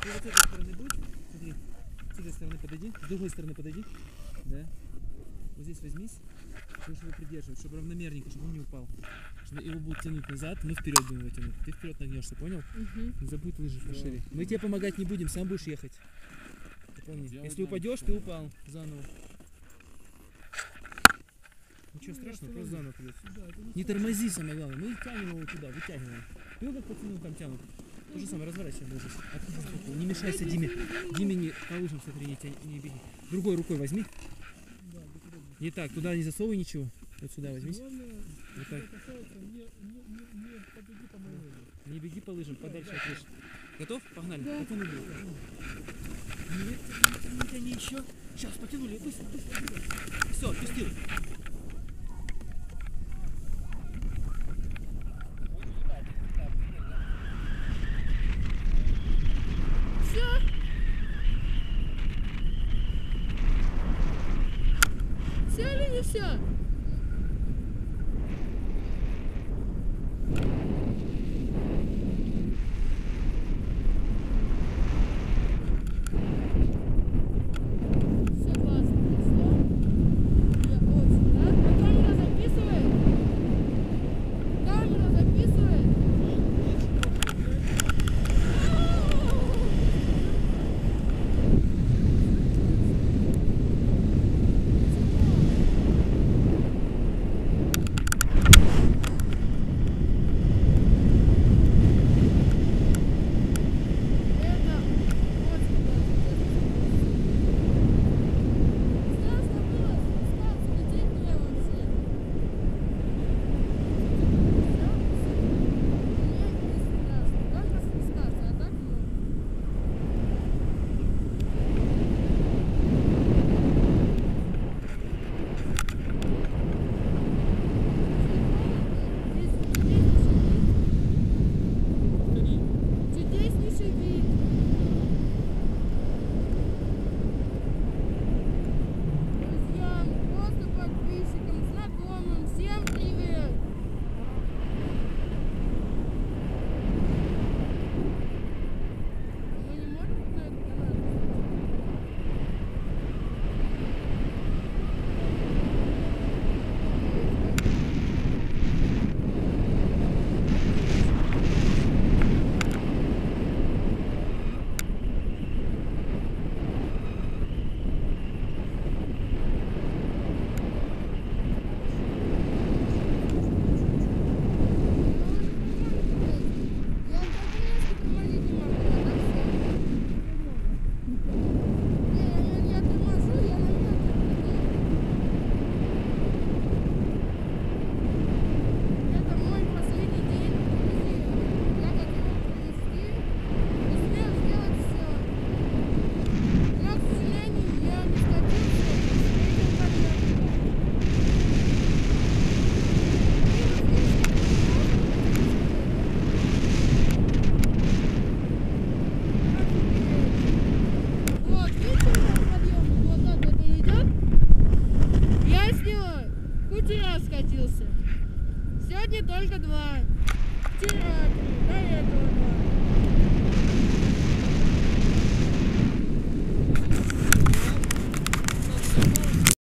Ты вот с этой стороны будь, смотри, с этой стороны подойди, с другой стороны подойди, да, вот здесь возьмись, будешь его придерживать, чтобы равномерненько, чтобы он не упал. Чтобы его будут тянуть назад, мы вперед будем его тянуть. Ты вперед нагнешься, понял? Не забудь лыжи пошире. Мы тебе помогать не будем, сам будешь ехать. Помни, если упадешь, ты упал заново. Ничего страшного, просто заново плюс. Не тормози, самое главное. Мы тянем его туда, вытягиваем. Видел, как пацаны там тянут? То же самое, разворачиваем лыжи. Не мешайся Диме. Диме не по лыжам смотри, не беги. Другой рукой возьми. Не так, туда не засовывай ничего. Вот сюда возьмись. Вот так. Не беги по лыжам, подальше от лыж. Готов? Погнали. Да. Потянули. Не тяни еще. Сейчас, потянули. Быстро, быстро, быстро. Все, отпустил. Все. Все или не все? Скатился. Сегодня только 2. Вчера 3, до этого 2.